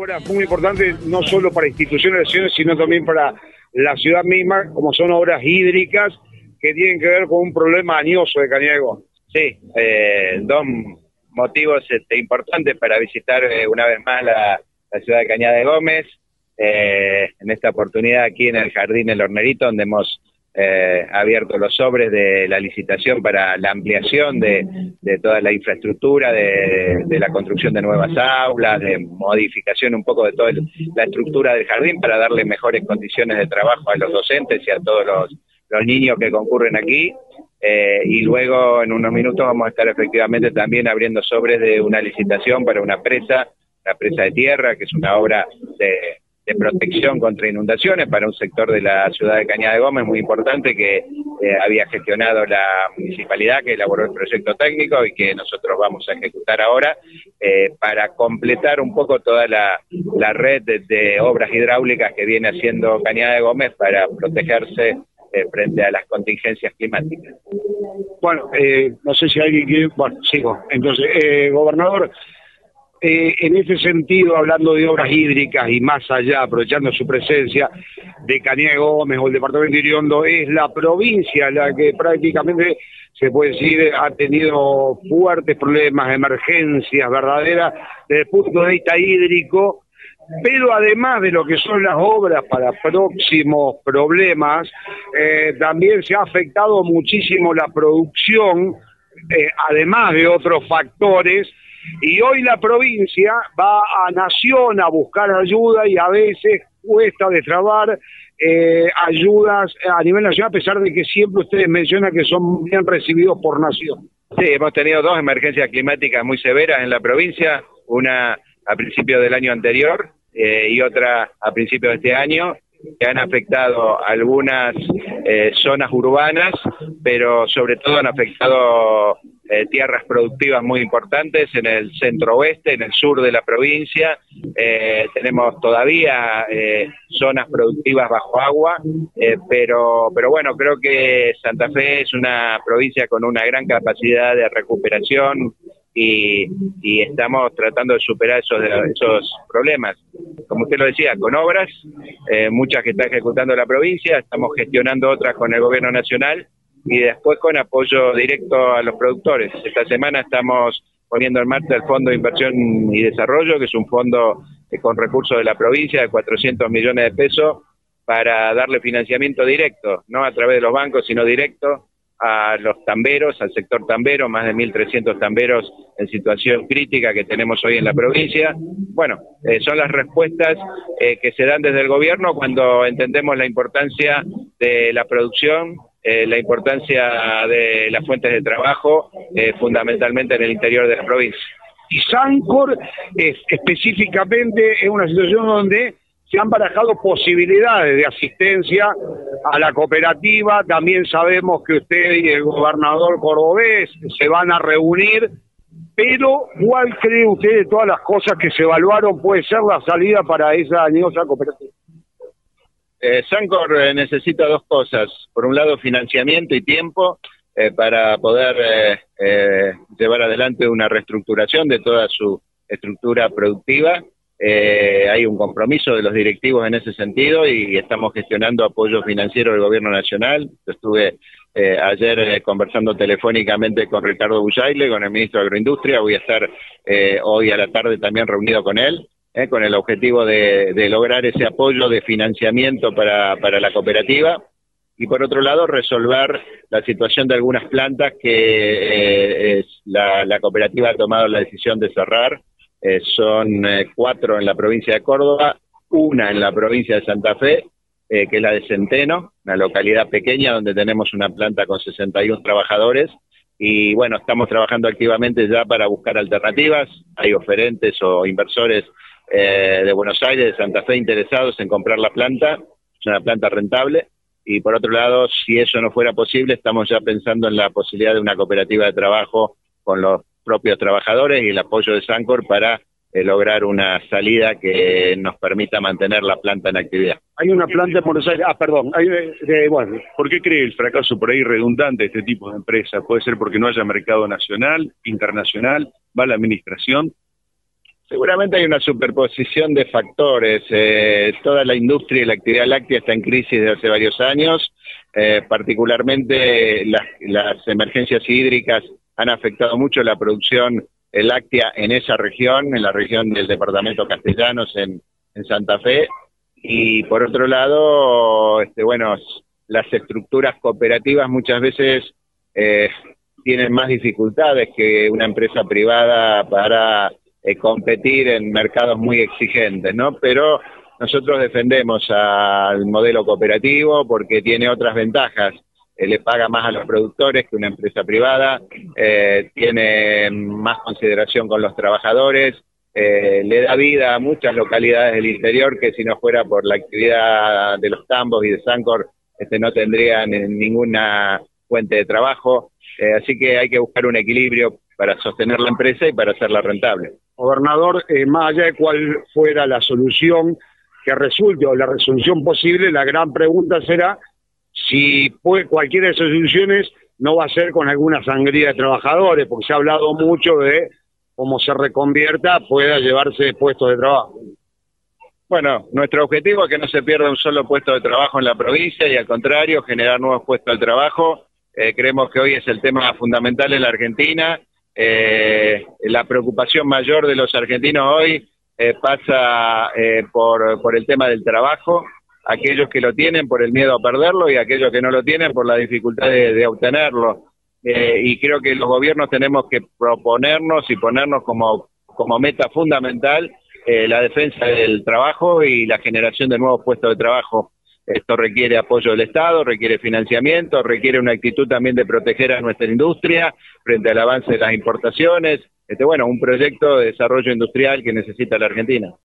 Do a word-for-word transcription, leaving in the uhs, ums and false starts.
obras muy importantes, no solo para instituciones, sino también para la ciudad misma, como son obras hídricas que tienen que ver con un problema añoso de Cañada de Gómez. Sí, eh, dos motivos este, importantes para visitar eh, una vez más la, la ciudad de Cañada de Gómez, eh, en esta oportunidad aquí en el Jardín El Hornerito, donde hemos eh, abierto los sobres de la licitación para la ampliación de, de toda la infraestructura, de, de la construcción de nuevas aulas, de modificación un poco de toda la estructura del jardín para darle mejores condiciones de trabajo a los docentes y a todos los, los niños que concurren aquí. Eh, y luego en unos minutos vamos a estar efectivamente también abriendo sobres de una licitación para una presa, la presa de tierra, que es una obra de, de protección contra inundaciones para un sector de la ciudad de Cañada de Gómez muy importante que eh, había gestionado la municipalidad, que elaboró el proyecto técnico y que nosotros vamos a ejecutar ahora eh, para completar un poco toda la, la red de, de obras hidráulicas que viene haciendo Cañada de Gómez para protegerse Eh, frente a las contingencias climáticas. Bueno, eh, no sé si alguien quiere... Bueno, sigo. Entonces, eh, gobernador, eh, en ese sentido, hablando de obras hídricas y más allá, aprovechando su presencia de Cañada de Gómez o el departamento de Iriondo, es la provincia la que prácticamente, se puede decir, ha tenido fuertes problemas, emergencias verdaderas desde el punto de vista hídrico. Pero además de lo que son las obras para próximos problemas, eh, también se ha afectado muchísimo la producción, eh, además de otros factores, y hoy la provincia va a Nación a buscar ayuda y a veces cuesta destrabar eh, ayudas a nivel nacional, a pesar de que siempre ustedes mencionan que son bien recibidos por Nación. Sí, hemos tenido dos emergencias climáticas muy severas en la provincia, una a principios del año anterior, Eh, y otra a principios de este año, que han afectado algunas eh, zonas urbanas, pero sobre todo han afectado eh, tierras productivas muy importantes en el centro oeste, en el sur de la provincia. Eh, tenemos todavía eh, zonas productivas bajo agua, eh, pero, pero bueno, creo que Santa Fe es una provincia con una gran capacidad de recuperación y, y estamos tratando de superar esos, esos problemas. Como usted lo decía, con obras, eh, muchas que está ejecutando la provincia, estamos gestionando otras con el gobierno nacional y después con apoyo directo a los productores. Esta semana estamos poniendo en marcha el Fondo de Inversión y Desarrollo, que es un fondo eh, con recursos de la provincia de cuatrocientos millones de pesos para darle financiamiento directo, no a través de los bancos, sino directo a los tamberos, al sector tambero, más de mil trescientos tamberos en situación crítica que tenemos hoy en la provincia. Bueno, eh, son las respuestas eh, que se dan desde el gobierno cuando entendemos la importancia de la producción, eh, la importancia de las fuentes de trabajo, eh, fundamentalmente en el interior de la provincia. Y Sancor es, específicamente es una situación donde se han barajado posibilidades de asistencia a la cooperativa. También sabemos que usted y el gobernador cordobés se van a reunir, pero ¿cuál cree usted de todas las cosas que se evaluaron puede ser la salida para esa añosa cooperativa? Eh, Sancor eh, necesita dos cosas. Por un lado, financiamiento y tiempo eh, para poder eh, eh, llevar adelante una reestructuración de toda su estructura productiva. Eh, hay un compromiso de los directivos en ese sentido y estamos gestionando apoyo financiero del gobierno nacional. Yo estuve eh, ayer eh, conversando telefónicamente con Ricardo Bullaile, con el ministro de Agroindustria. Voy a estar eh, hoy a la tarde también reunido con él, eh, con el objetivo de, de lograr ese apoyo de financiamiento para, para la cooperativa. Y por otro lado, resolver la situación de algunas plantas que eh, es la, la cooperativa ha tomado la decisión de cerrar. Eh, son eh, cuatro en la provincia de Córdoba, una en la provincia de Santa Fe, eh, que es la de Centeno, una localidad pequeña donde tenemos una planta con sesenta y uno trabajadores, y bueno, estamos trabajando activamente ya para buscar alternativas. Hay oferentes o inversores eh, de Buenos Aires, de Santa Fe, interesados en comprar la planta, es una planta rentable, y por otro lado, si eso no fuera posible, estamos ya pensando en la posibilidad de una cooperativa de trabajo con los propios trabajadores y el apoyo de Sancor para eh, lograr una salida que nos permita mantener la planta en actividad. Hay una planta en Buenos Aires, ah, perdón, hay, eh, bueno. ¿Por qué cree el fracaso por ahí redundante de este tipo de empresas? ¿Puede ser porque no haya mercado nacional, internacional, mala administración? Seguramente hay una superposición de factores. Eh, toda la industria y la actividad láctea está en crisis desde hace varios años. Eh, particularmente las, las emergencias hídricas han afectado mucho la producción láctea en esa región, en la región del departamento Castellanos, en, en Santa Fe. Y por otro lado, este, bueno, las estructuras cooperativas muchas veces eh, tienen más dificultades que una empresa privada para eh, competir en mercados muy exigentes, ¿no? Pero nosotros defendemos al modelo cooperativo porque tiene otras ventajas. Eh, le paga más a los productores que una empresa privada, eh, tiene más consideración con los trabajadores, eh, le da vida a muchas localidades del interior que si no fuera por la actividad de los tambos y de Sancor, este, no tendrían ninguna fuente de trabajo. Eh, así que hay que buscar un equilibrio para sostener la empresa y para hacerla rentable. Gobernador, eh, más allá de cuál fuera la solución que resulte o la resolución posible, la gran pregunta será si pues, cualquiera de esas soluciones no va a ser con alguna sangría de trabajadores, porque se ha hablado mucho de cómo se reconvierta pueda llevarse puestos de trabajo. Bueno, nuestro objetivo es que no se pierda un solo puesto de trabajo en la provincia y al contrario, generar nuevos puestos de trabajo. Eh, creemos que hoy es el tema fundamental en la Argentina. Eh, la preocupación mayor de los argentinos hoy eh, pasa eh, por, por el tema del trabajo, aquellos que lo tienen por el miedo a perderlo y aquellos que no lo tienen por la dificultad de, de obtenerlo. Eh, y creo que los gobiernos tenemos que proponernos y ponernos como, como meta fundamental eh, la defensa del trabajo y la generación de nuevos puestos de trabajo. Esto requiere apoyo del Estado, requiere financiamiento, requiere una actitud también de proteger a nuestra industria frente al avance de las importaciones. Este, bueno, un proyecto de desarrollo industrial que necesita la Argentina.